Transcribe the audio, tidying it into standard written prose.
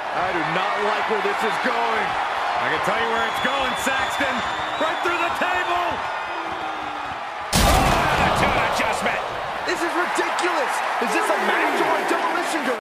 I do not like where this is going. I can tell you where it's going, Saxton. Right through the table.